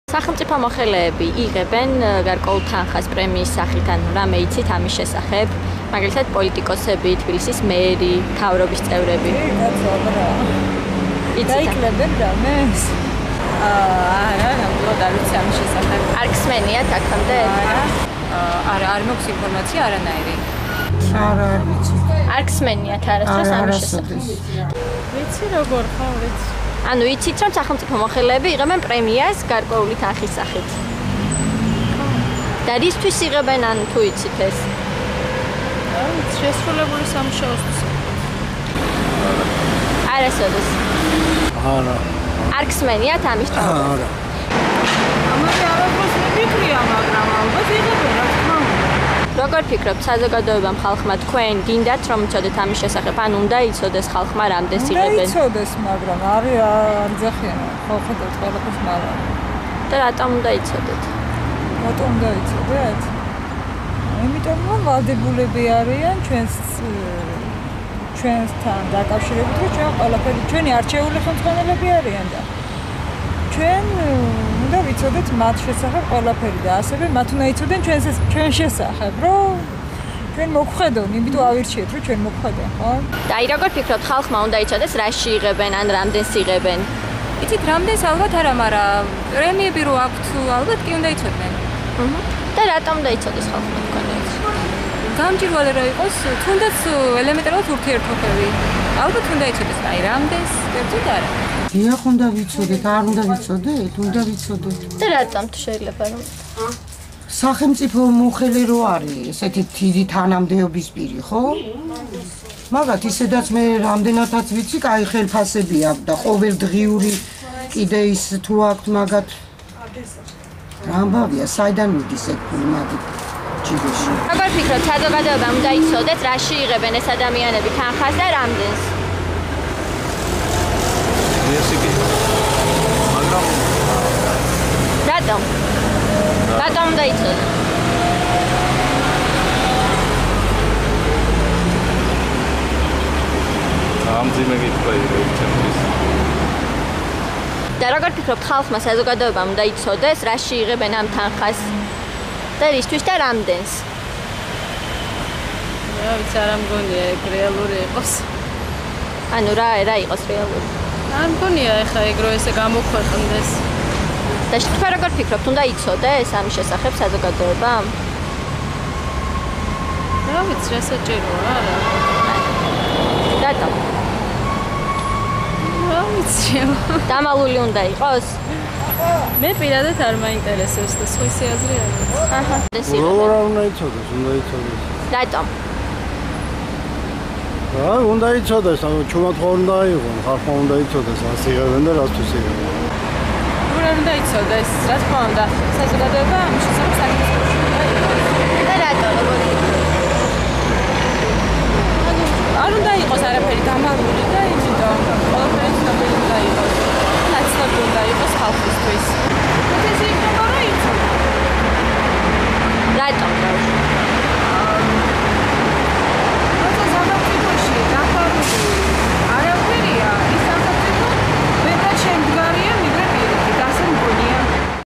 სახელმწიფო მოხელეები იღებენ გარკვეულ თანხას პრემიის სახით, ანუ რამე იცით ამის შესახებ? მაგალითად, პოლიტიკოსები, თბილისის მერი, მთავრობის წევრები. დაიკლებენ რამეს? არა, ნამდვილად არ ვიცი ამის შესახებ. არ გსმენიათ აქამდე? არა, არ მაქვს ინფორმაცია არანაირი. არა, არ ვიცი. არ გსმენიათ არასდროს ამის შესახებ? ვიცი როგორ ხარ, ვიცი. ანუ იცით, რომ სახელმწიფო მოხელეები იღებენ პრემიას გარკვეული თანხის სახით. და რისთვის იღებენ, ანუ თუ იცით ეს? შესრულებული სამუშაოსთვის. არასოდეს. არა. არ გსმენიათ ამის თვალს? არა. ამაზე არაფერს მიფიქრია, მაგრამ ალბათ იღებენ, რა თქმა უნდა. როგორ ფიქრობთ, საზოგადოებამ ხალხმა თქვენ გინდათ რომ იცოდეთ ამის შესახებ, ან უნდა იცოდეს ხალხმა რამდენს იღებენ? უნდა იცოდეს, მაგრამ არ ძახიან, ხო ხედავთ ყველაფერს მაგრამ. და რატომ უნდა იცოდეთ? რატომ უნდა იცოდეთ? იმიტომ რომ ვალდებულები არიან ჩვენთან დაკავშირებით, რომ ჩვენ ყველაფერი ჩვენი არჩეული ხელმძღვანელები არიან და ჩვენ უნდა ვიცოდეთ მათ შესახებ ყველაფერი და ასევე მათ უნდა იცოდნენ ჩვენ შესახებ, რომ ჩვენ მოგხვედონ, იმიტომ ავირჩიეთ, რომ ჩვენ მოგხვედონ, ხო? და აი როგორ ფიქრობთ, ხალხმა უნდა იცოდეს რაში იღებენ, ან რამდენს იღებენ? იცით, რამდენს ალბათ არა, მაგრამ პრემიები რო აქვთ, ალბათ კი უნდა იცოდნენ. და რატომ უნდა იცოდეს ხალხმა თქვენ ეს? გამჭირვალე რა იყოს, თუნდაც ელემენტარულად ურთიერთობები. ალბათ უნდა იცოდეს, აი რამდენს, კერძოდ არა. დიახ, უნდა ვიცოდეთ, არ უნდა ვიცოდეთ, უნდა ვიცოდეთ. და რატომ თუ შეიძლება რომ? სახელმწიფო მოხელე რო არის, ესეთი დიდი თანამდებობის პირი, ხო? მაგათ ისედაც მე რამდენადაც ვიცი, კაი ხელფასები აქვს და ყოველდღიური კიდე ის თუ აქვთ მაგათ რამბავია, საიდან მიდის ეგ ფული მაგით ჯიბეში? როგორ ფიქრობთ, საზოგადოებამ უნდა იცოდეს რაში იღებენ ეს ადამიანები თანხას და რამდენს? მაგრამ რატომ? რატომ უნდა იცოდეს? ამძიმე კითხვა იქნებს. და როგორ ფიქრობთ, ხალხმა საზოგადოებამ უნდა იცოდეს რაში იღებენ ამ თანხას და რისთვის და რამდენს? რა ვიცი, არ მგონია ეგ რეალური იყოს. ანუ რა იყოს რეალური? არ მგონია ეხა ეგ რო ესე გამოქვეყნდეს. და თქვენ როგორ ფიქრობთ, უნდა იცოდეს ამის შესახებ საზოგადოებამ? რა ვიცი, რა საჭიროა, არა. რატომ? რა ვიცი. დამალული უნდა იყოს? მე პირადად არ მაინტერესებს და სხვისი აზრი არ ვიცი. აჰა. როგორ უნდა იცოდეს, უნდა იცოდეს. რატომ? უნდა იცოდეს, ანუ ჩვენთ ხო უნდა აიღონ, ხალხმა უნდა იცოდეს, რას იღებენ და რასთვის იღებენ. რა უნდა იცოდეს, რა თქმა უნდა, საზოგადოება ამის შესახებ საკითხებს უნდა იყოს. და რატომ?